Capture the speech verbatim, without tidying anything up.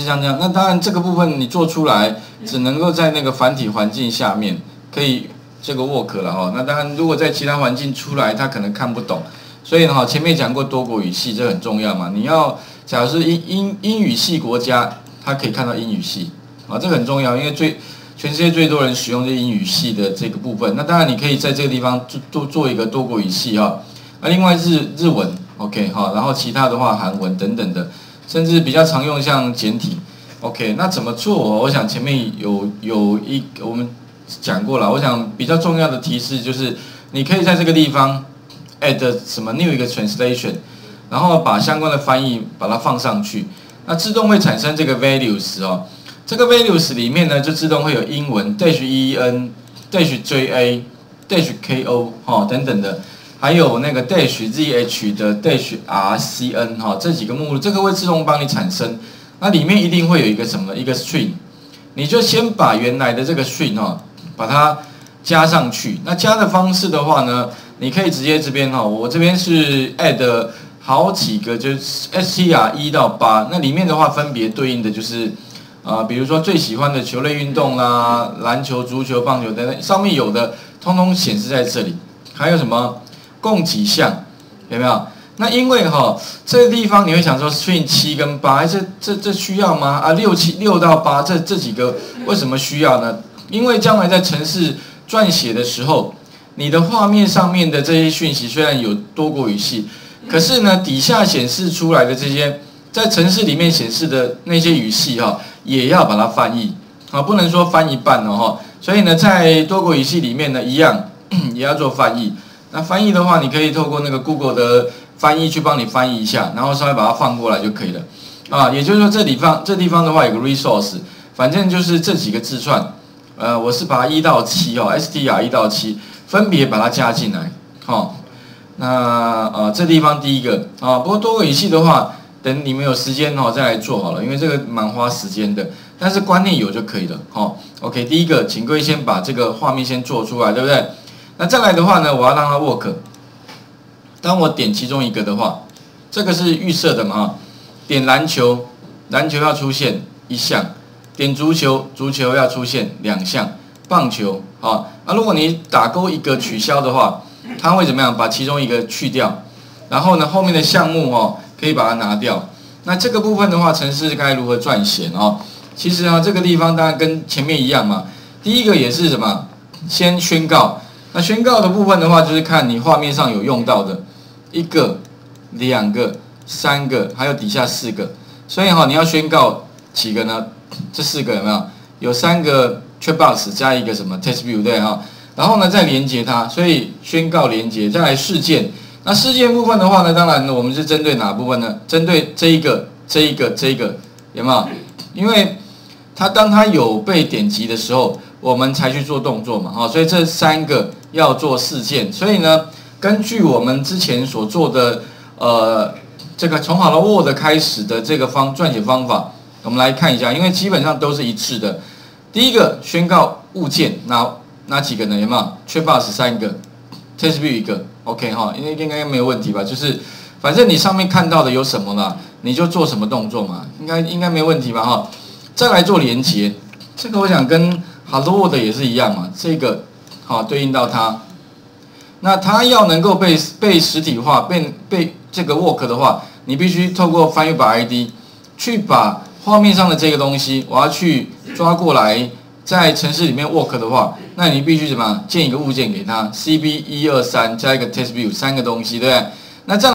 是像这样。那当然这个部分你做出来只能够在那个繁体环境下面可以这个 work 了哈。那当然如果在其他环境出来，他可能看不懂。所以呢哈，前面讲过多国语系这很重要嘛。你要假如是英英英语系国家，他可以看到英语系啊，这个很重要，因为最全世界最多人使用这英语系的这个部分。那当然你可以在这个地方做做做一个多国语系哈。那另外日日文 ，OK 哈，然后其他的话韩文等等的，甚至比较常用像简体 ，OK。那怎么做？我想前面有有一我们讲过了。我想比较重要的提示就是，你可以在这个地方 add 什么 new 一个 translation， 然后把相关的翻译把它放上去，那自动会产生这个 values 哦。这个 values 里面呢，就自动会有英文 dash en、dash ja、dash ko 哈等等的。还有那个 dash zh 的 dash rcn 哈，这几个目录，这个会自动帮你产生。那里面一定会有一个什么一个 string， 你就先把原来的这个 string 哈，把它加上去。那加的方式的话呢，你可以直接这边哈，我这边是 add 好几个，就是 str 一到八，那里面的话分别对应的就是啊、呃，比如说最喜欢的球类运动啦，篮球、足球、棒球等等，上面有的通通显示在这里。还有什么？共几项有没有？那因为哈这个地方你会想说 string 七跟八，这这这需要吗？啊，六七六到八这这几个为什么需要呢？因为将来在程式撰写的时候，你的画面上面的这些讯息虽然有多国语系，可是呢底下显示出来的这些在程式里面显示的那些语系哈，也要把它翻译啊，不能说翻一半哦哈。所以呢，在多国语系里面呢，一样也要做翻译。那翻译的话，你可以透过那个 Google 的翻译去帮你翻译一下，然后稍微把它放过来就可以了啊。也就是说，这地方这地方的话有个 resource， 反正就是这几个字串，呃，我是把它一到七哦 ，str 一到七分别把它加进来，哦。那呃这地方第一个啊，不过多个语系的话，等你们有时间哦再来做好了，因为这个蛮花时间的，但是观念有就可以了，哦。OK， 第一个，请各位先把这个画面先做出来，对不对？那再来的话呢，我要让它 work。当我点其中一个的话，这个是预设的嘛哈。点篮球，篮球要出现一项；点足球，足球要出现两项；棒球啊，啊，如果你打勾一个取消的话，它会怎么样？把其中一个去掉，然后呢，后面的项目哦可以把它拿掉。那这个部分的话，程式该如何撰写哦？其实啊，这个地方当然跟前面一样嘛。第一个也是什么？先宣告。那宣告的部分的话，就是看你画面上有用到的一个、两个、三个，还有底下四个。所以哈，你要宣告几个呢？这四个有没有？有三个 checkbox 加一个什么 test view 对哈。然后呢，再连接它，所以宣告连接，再来事件。那事件部分的话呢，当然我们是针对哪部分呢？针对这一个、这一个、这一个，有没有？因为它当它有被点击的时候，我们才去做动作嘛，哈，所以这三个要做事件。所以呢，根据我们之前所做的呃这个从好了 Word 开始的这个方撰写方法，我们来看一下，因为基本上都是一致的。第一个宣告物件，哪哪几个呢？有没有 ？Checkbox 三个 ，Test View 一个 ，OK 哈，因为应该没有问题吧？就是反正你上面看到的有什么啦，你就做什么动作嘛，应该应该没问题吧？哈，再来做连接，这个我想跟 Hello World 也是一样嘛，这个好对应到它，那它要能够被被实体化，被被这个 work 的话，你必须透过翻译把 I D 去把画面上的这个东西，我要去抓过来，在程式里面 work 的话，那你必须怎么建一个物件给它 ，C B 一二三加一个 test view 三个东西，对不对？那这样。